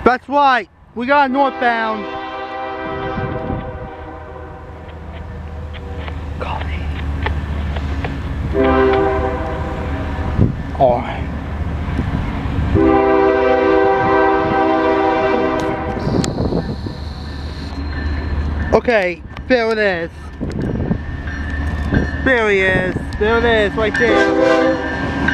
That's right, we got a northbound. Call me. Alright. Okay, there it is. There he is. There it is, right there.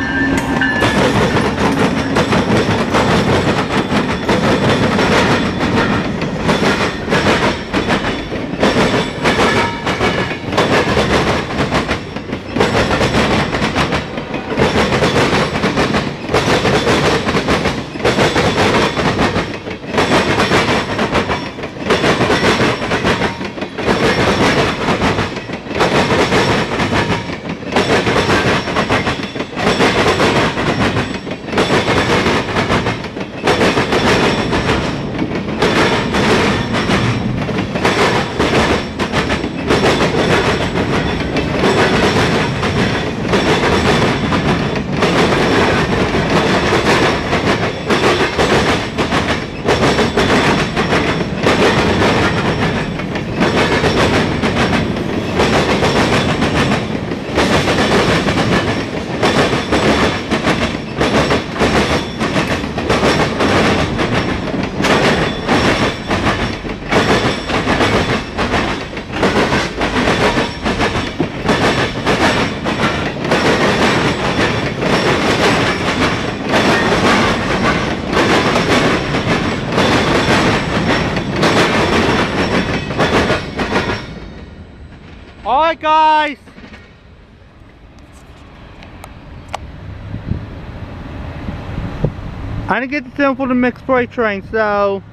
Alright guys, I didn't get the symbol for the mixed freight train, so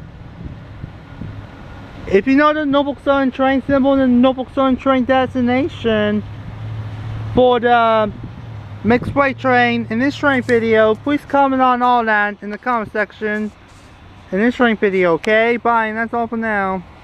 if you know the Norfolk Southern train symbol and the Norfolk Southern train destination for the mixed freight train in this train video, please comment on all that in the comment section in this train video, okay? Bye, and that's all for now.